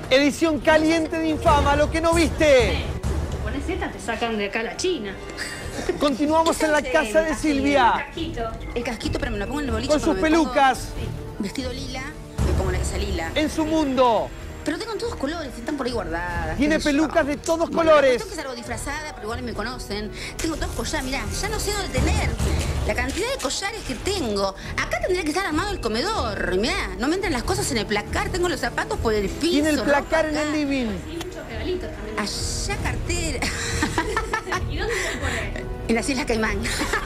Edición caliente de Infama, lo que no viste. Pones esta, te sacan de acá la China. Continuamos en la casa de Silvia. El casquito. El casquito, pero me lo pongo en el boliche. Con sus pelucas. Vestido lila, me pongo la esa lila. En su mundo. Pero tengo en todos colores, están por ahí guardadas. Tiene pelucas de todos colores. Tengo que salgo disfrazada, pero igual me conocen. Tengo todos collares, mirá, ya no sé dónde tener. La cantidad de collares que tengo. Acá tendría que estar armado el comedor. Mirá, no me entran las cosas en el placar. Tengo los zapatos por el piso. Tiene el placar en el living. Sí, muchos regalitos también. Allá cartera. ¿Y dónde se pone? En las Islas Caimán.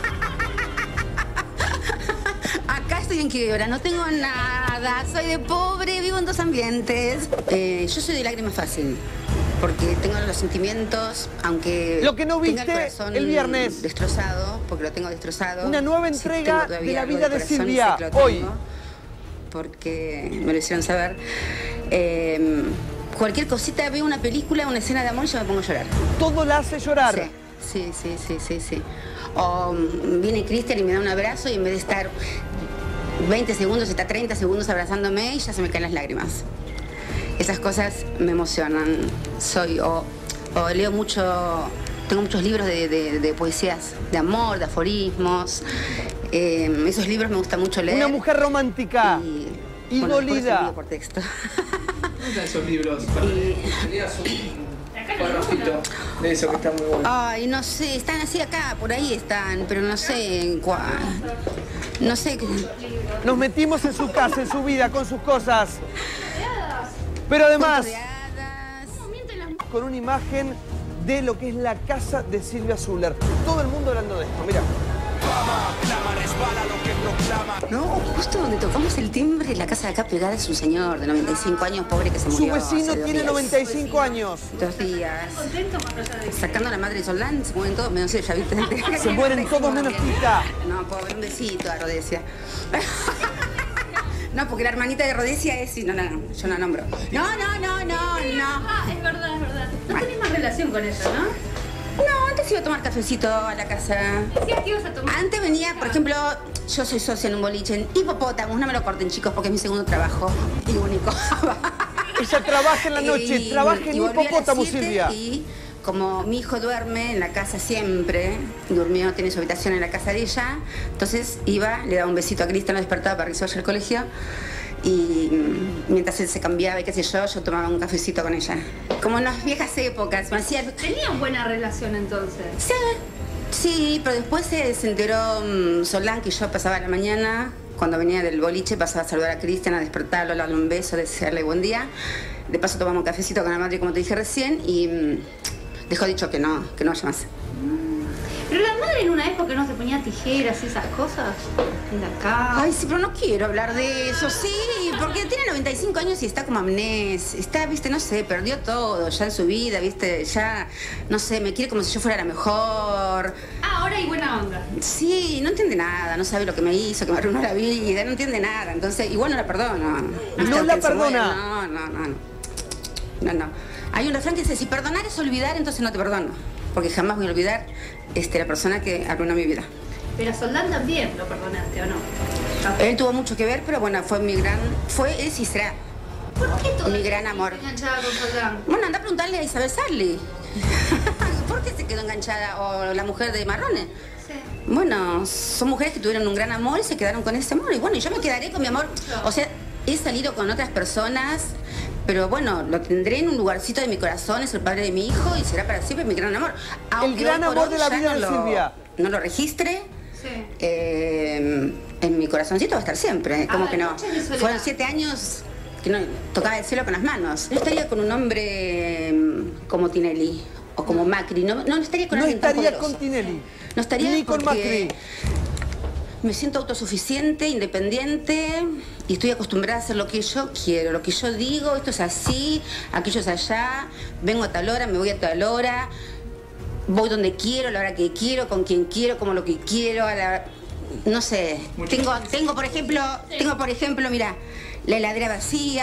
Acá estoy en quiebra, no tengo nada, soy de pobre, vivo en dos ambientes. Yo soy de lágrimas fácil, porque tengo los sentimientos, aunque lo que no viste tenga el corazón el viernes. destrozado, porque lo tengo destrozado. Una nueva entrega de la vida de Silvia, hoy. Porque me lo hicieron saber. Cualquier cosita, veo una película, una escena de amor y yo me pongo a llorar. Todo la hace llorar. Sí. O viene Cristian y me da un abrazo y en vez de estar 20 segundos, está 30 segundos abrazándome y ya se me caen las lágrimas. Esas cosas me emocionan. O leo mucho, tengo muchos libros de poesías, de amor, de aforismos. Esos libros me gusta mucho leer. Una mujer romántica y dolida. Por texto. ¿Dónde están esos libros? Tenías un cuadrocito de eso que está muy bueno. Ay, no sé, están así acá, por ahí están, pero no sé en cuál. No sé. Nos metimos en su casa, en su vida, con sus cosas. Pero además, con una imagen de lo que es la casa de Silvia Zuller. Todo el mundo hablando de esto, mira. No, justo donde tocamos el timbre, la casa de acá pegada es un señor de 95 años, pobre, que se murió. Su vecino hace 2 tiene días. 95 años. 2 días. ¿Contento más allá de Sacando a la madre de Solán, se mueren todos, menos ella, ¿viste? Se mueren todos menos Tita. No, pobre, un besito a Rodesia. No, porque la hermanita de Rodesia es... No, yo no nombro. No. Ah, es verdad. No tenés más relación con ella, ¿no? No, antes iba a tomar cafecito a la casa. Decías que ibas a tomar. Antes venía, por ejemplo, yo soy socia en un boliche en Hipopótamos, no me lo corten, chicos, porque es mi segundo trabajo y único. Ella trabaja en la noche, trabaja en volví a las Hipopótamo, 7 Silvia. Y como mi hijo duerme en la casa siempre, durmió, tiene su habitación en la casa de ella, entonces iba, le daba un besito a Cristian, lo despertaba para que se vaya al colegio. Y mientras él se cambiaba y qué sé yo tomaba un cafecito con ella. Como en las viejas épocas, me hacía... ¿Tenían buena relación entonces? Sí, pero después se enteró Solán que yo pasaba la mañana, cuando venía del boliche, pasaba a saludar a Cristian, a despertarlo, a darle un beso, a desearle buen día. De paso tomamos un cafecito con la madre, como te dije recién, y dejó dicho que no vaya más. Pero la madre en una época no se ponía tijeras y esas cosas en la casa. Ay, sí, pero no quiero hablar de eso, sí, porque tiene 95 años y está como amnés, está, viste, no sé, perdió todo ya en su vida, viste, ya, no sé, me quiere como si yo fuera la mejor. Ah, ahora hay buena onda. Sí, no entiende nada, no sabe lo que me hizo, que me arruinó la vida, no entiende nada, entonces igual no la perdono. ¿No la perdona? No. Hay un refrán que dice, si perdonar es olvidar, entonces no te perdono, porque jamás voy a olvidar la persona que arruinó mi vida. Pero a Soldán también lo perdonaste, ¿o no? Él tuvo mucho que ver, pero bueno, él sí será ¿Por qué todo mi gran amor. enganchada con Soldán? Bueno, anda a preguntarle a Isabel Sarli. ¿Por qué se quedó enganchada? O la mujer de Marrone. Sí. Bueno, son mujeres que tuvieron un gran amor y se quedaron con ese amor. Y bueno, yo me quedaré con mi amor. O sea, he salido con otras personas, pero bueno, lo tendré en un lugarcito de mi corazón, es el padre de mi hijo y será para siempre mi gran amor. Aunque El gran hoy por amor hoy de la ya vida de Silvia. No lo registre. Sí. En mi corazoncito va a estar siempre, ¿cómo que no? Noches de soledad. Fueron 7 años que no tocaba el cielo con las manos. No estaría con un hombre como Tinelli o como Macri, no estaría con No alguien tan estaría poderoso. con Tinelli. No estaría ni con porque Macri. me siento autosuficiente, independiente y estoy acostumbrada a hacer lo que yo quiero, lo que yo digo, esto es así, aquello es allá, vengo a tal hora, me voy a tal hora, voy donde quiero, a la hora que quiero, con quien quiero, como lo que quiero, no sé. Tengo por ejemplo, mira, la heladera vacía.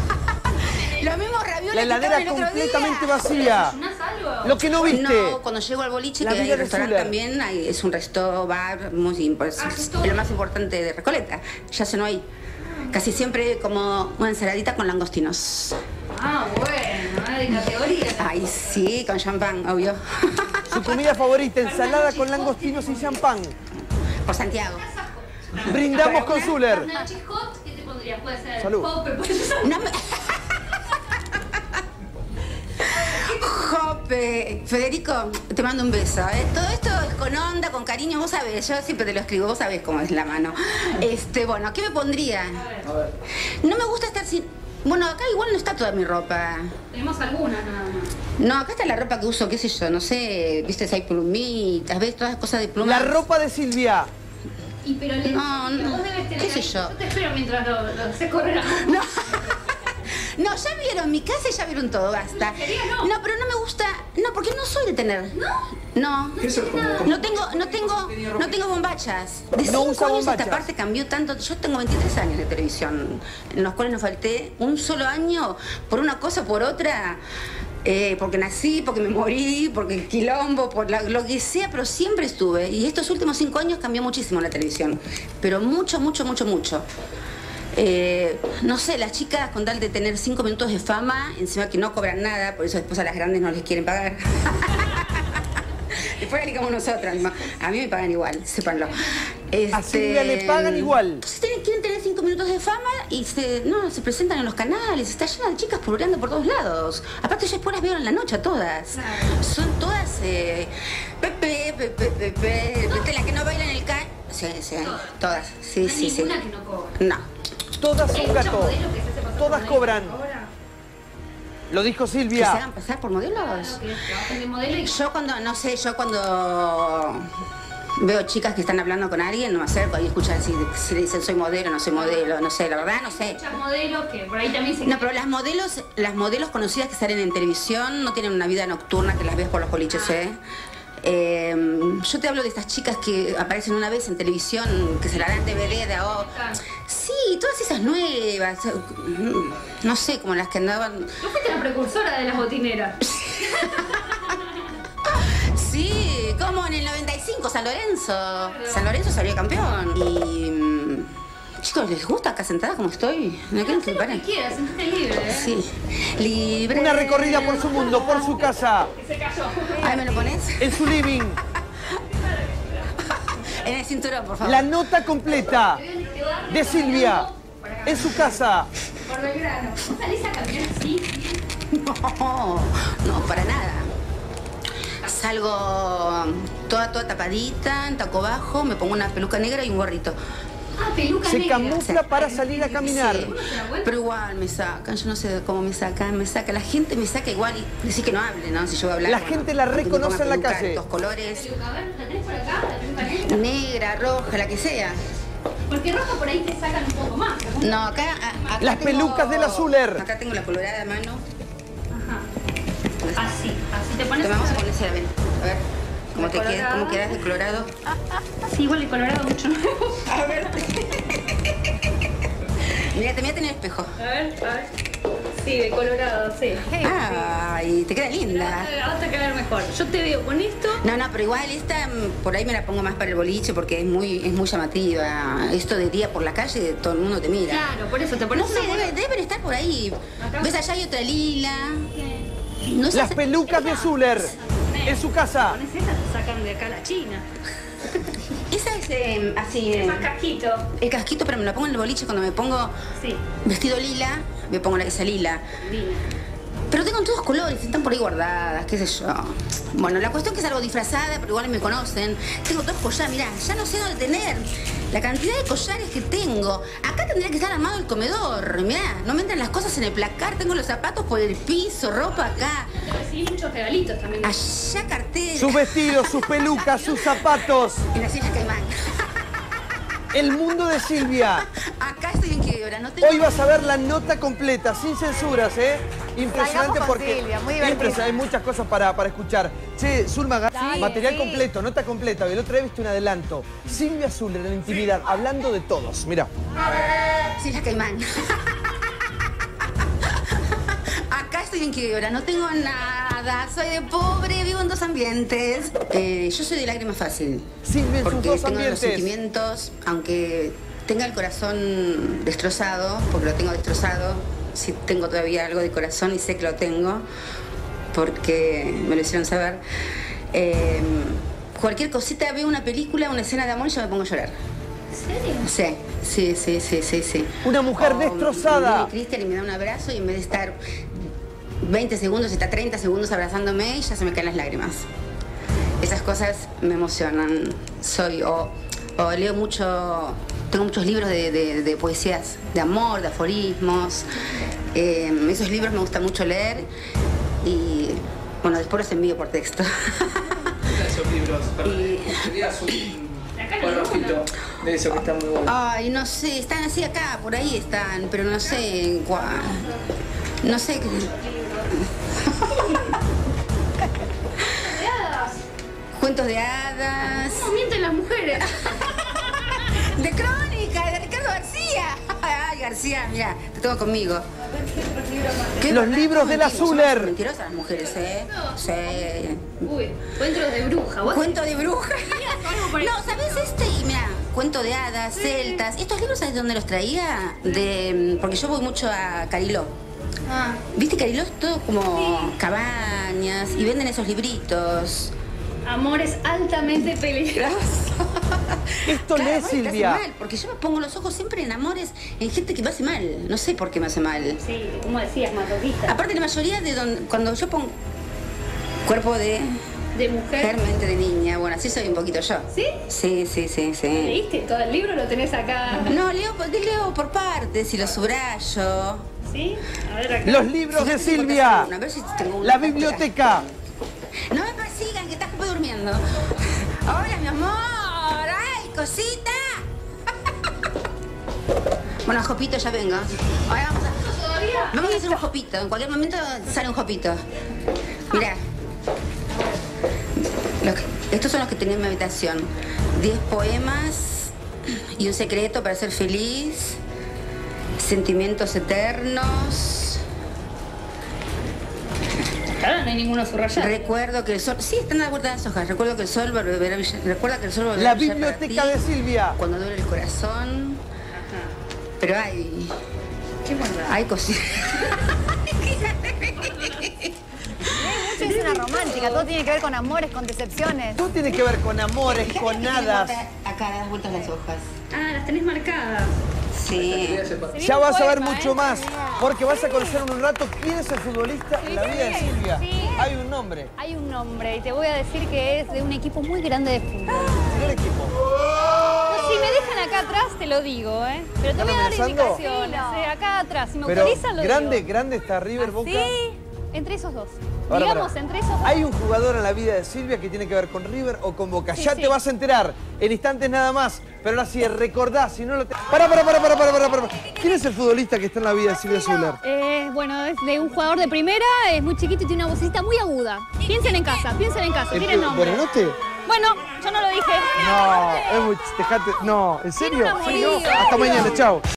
Los mismos ravioles La heladera que estaban el otro completamente día. vacía. ¿Desayunás algo? Lo que no viste. No, cuando llego al boliche, La que hay vida el de restaurante Zuller. también, es un resto bar muy importante, es lo más importante de Recoleta. Ya se no hay. Casi siempre como una ensaladita con langostinos. Ah, bueno, de categoría. Ay, sí, con champán, obvio. Su comida favorita, ensalada con langostinos y champán. Por Santiago. Brindamos con Zuller. Nachos hot, ¿qué te pondrías? Puede ser Salud. Pope, puede ser... No me... Jope, Federico, te mando un beso. Todo esto es con onda, con cariño, vos sabés, yo siempre te lo escribo, vos sabés cómo es la mano. Bueno, ¿qué me pondría? A ver. No me gusta estar sin... Bueno, acá igual no está toda mi ropa. Tenemos algunas nada más. No, acá está la ropa que uso, qué sé yo, no sé, viste, si hay plumitas, ves, todas las cosas de plumas. La ropa de Silvia. Y pero No, vos debes tener qué sé ahí. yo. Yo te espero mientras lo se correrá. No. No, ya vieron mi casa y ya vieron todo, basta. ¿En serio no? No, pero no me gusta. No, porque no soy de tener. No. Eso es como... No tengo bombachas. De 5 No años usa esta bombachas. parte cambió tanto. Yo tengo 23 años de televisión, en los cuales no falté un solo año por una cosa, por otra. Porque nací, porque me morí, porque quilombo, por lo que sea, pero siempre estuve. Y estos últimos 5 años cambió muchísimo la televisión. Pero mucho, mucho, mucho, mucho. No sé, las chicas con tal de tener 5 minutos de fama, encima que no cobran nada, por eso después a las grandes no les quieren pagar. Después le como nosotras, ¿no? A mí me pagan igual, sépanlo. A Silvia le pagan igual. Entonces quieren tener 5 minutos de fama y se presentan en los canales, está llena de chicas pololeando por todos lados. Aparte yo después las veo en la noche a todas. Claro. Son todas Pepe, la que no baila en el ca... Sí, todas. Sí, No hay sí, sí. ninguna que no cobra. No. Todas Hay son muchos gato. modelos que se hacen pasar Todas por cobran. modelo. ¿Cobra? Lo dijo ¿Que se Silvia. hagan pasar por modelos? Claro, que trabajan de modelo y... Yo cuando veo chicas que están hablando con alguien, no me acerco y escucho si le dicen soy modelo, no soy modelo, no sé, la verdad no sé. Muchas modelos que por ahí también se... No, pero las modelos conocidas que salen en televisión no tienen una vida nocturna que las ves por los boliches, ¿eh? Yo te hablo de estas chicas que aparecen una vez en televisión, que se la dan DVD de ahora. Sí, todas esas nuevas. No sé, como las que andaban... ¿No fuiste la precursora de las botineras? Sí, como en el 95, San Lorenzo. San Lorenzo salió campeón. Y... chicos, ¿les gusta acá sentada como estoy? ¿No quieren que me Haz lo paren? que quieras, sentiste libre, ¿eh? Sí. Libre. Una recorrida por su mundo, por su casa, Que se cayó. Ahí me lo pones. en su living. En el cinturón, por favor. La nota completa de Silvia en su casa. Por Belgrano. ¿Vos salís a caminar así? No, para nada. Salgo toda tapadita, en taco bajo, me pongo una peluca negra y un gorrito. Ah, peluca Se negra. camufla para salir a caminar. Sí, pero igual me sacan, yo no sé cómo me sacan, la gente me saca igual y decir que no hable, ¿no? Si yo voy a hablar. La gente la que me reconoce ponga en la peluca calle. de dos colores, Peluca, a ver, ¿la tenés por acá? ¿La peluca negra? negra, roja, la que sea. Porque roja por ahí te sacan un poco más. ¿No? No, acá Las pelucas de la Zuller. Acá tengo la colorada a mano. Ajá. Así te pones... Te vamos a ponerse la venta. A ver, ¿cómo te quedas? Colorado. ¿Cómo quedas de colorado? Sí, igual el colorado mucho nuevo. A ver. Mírate en el espejo. A ver. Sí, de colorado, sí. Ay, te queda linda. Vas a quedar mejor. Yo te veo con esto. No, pero igual esta por ahí me la pongo más para el boliche porque es muy llamativa. Esto de día por la calle, todo el mundo te mira. Claro, por eso te pones No sé, una deben estar por ahí. Acá. ¿Ves? Allá hay otra lila. No sé, Las pelucas de Zuller en su casa. Pones esta, te sacan de acá la China. esa es así. Es más casquito. El casquito, pero me lo pongo en el boliche cuando me pongo Sí, vestido lila, me pongo la que sea lila. divina. Pero tengo en todos colores, están por ahí guardadas, qué sé yo. Bueno, la cuestión es que salgo disfrazada, pero igual me conocen. Tengo todos collares, mirá, ya no sé dónde tener. La cantidad de collares que tengo. Acá tendría que estar armado el comedor, mirá. No me entran las cosas en el placar, tengo los zapatos por el piso, ropa acá. Te recibí muchos regalitos también. Allá cartel. Sus vestidos, sus pelucas, sus zapatos. En las Islas Caimán. El mundo de Silvia. Acá estoy en quiebra, no tengo... Hoy vas a ver la nota completa, sin censuras, ¿eh? Impresionante Salgamos con porque Silvia, muy divertido. hay muchas cosas para escuchar. Che, Zulma, material completo, nota completa. El otro día viste un adelanto. Silvia Zuller en la intimidad, hablando de todos. Mira. Islas Caimán. Acá estoy en quiebra, no tengo nada, soy de pobre, vivo en 2 ambientes. Yo soy de lágrima fácil. Silvia en sus Porque 2 tengo los ambientes. sentimientos, aunque tenga el corazón destrozado, porque lo tengo destrozado, si tengo todavía algo de corazón, y sé que lo tengo, porque me lo hicieron saber. Cualquier cosita, veo una película, una escena de amor y yo me pongo a llorar. ¿En serio? Sí. Una mujer destrozada. Viene Cristian y me da un abrazo y en vez de estar 20 segundos, está 30 segundos abrazándome y ya se me caen las lágrimas. Esas cosas me emocionan. O leo mucho, tengo muchos libros de poesías, de amor, de aforismos. Esos libros me gusta mucho leer y, bueno, después los envío por texto. Esos libros, ¿Serías un cuadrojito de eso que está muy bueno? Ay, no sé, están así acá, por ahí están, pero no sé cuál. No sé. Cuentos de hadas. ¿Cómo mienten las mujeres? De Crónica, de Ricardo García. Ay, García, mira, te tengo conmigo. Los libros de la Zuller. Son mentirosas las mujeres, ¿eh? Sí. Uy, cuentos de bruja. ¿Vos? Cuento de bruja. No, No, ¿sabes este? Mira, cuento de hadas, celtas. ¿Estos libros sabes de dónde los traía? Porque yo voy mucho a Cariló. Ah, ¿Viste Cariló? Es todo como cabañas y venden esos libritos. amores altamente peligrosos. Esto Claro, lee amores que Silvia. hacen mal, porque yo me pongo los ojos siempre en amores, en gente que me hace mal. No sé por qué me hace mal. Sí, como decías, masoquista. Aparte, la mayoría de cuando yo pongo cuerpo de De mujer. mente de niña, bueno, así soy un poquito yo. ¿Sí? Sí. ¿Leíste todo el libro? ¿Lo tenés acá? No, leo por partes y lo subrayo. ¿Sí? A ver acá. Los libros de Fíjate si Silvia. encontrás alguno, a ver si tengo uno La acá. biblioteca. No me persigan, que estás durmiendo. Hola, mi amor. ¡Ay, cosita! Bueno, Jopito, ya vengo. Ahora vamos a hacer un Jopito. En cualquier momento sale un Jopito. Mirá. Estos son los que tenía en mi habitación. 10 poemas y un secreto para ser feliz. Sentimientos eternos. Claro, no hay ninguno subrayado. Recuerdo que el sol... Sí, están a la vuelta de las hojas. Recuerdo que el sol volverá a brillar. Recuerda que el sol volverá La a brillar para biblioteca ti de Silvia. cuando duele el corazón. Ajá. Pero hay... Qué maldad. Hay cositas. Mucho es una romántica, todo tiene que ver con amores, con decepciones. Todo tiene que ver con amores, con hadas. Acá, a las vueltas de las hojas. Ah, las tenés marcadas. Sí. Ya vas a ver mucho más, porque vas a conocer en un rato quién es el futbolista en la vida de Silvia. Sí. Hay un nombre. Hay un nombre y te voy a decir que es de un equipo muy grande de fútbol. ¿Qué equipo? No, si me dejan acá atrás te lo digo, ¿eh? Pero te voy a dar amenazando? indicaciones, acá atrás. Si me Pero autorizan lo grande, digo. grande está River, Boca. Sí, entre esos dos. Ahora, Digamos, pará. entre esos dos. ¿Hay un jugador en la vida de Silvia que tiene que ver con River o con Boca? Sí, Ya sí. te vas a enterar en instantes nada más. Pero ahora sí, recordá, si no lo te... Pará. ¿Quién es el futbolista que está en la vida de Silvia Zuller? Bueno, es de un jugador de primera, es muy chiquito y tiene una vocecita muy aguda. Piensen en casa, tiene nombre. ¿Buenanote? Bueno, yo no lo dije. No, es muy... No, ¿en serio? Tiene un amorío. Hasta mañana, chao.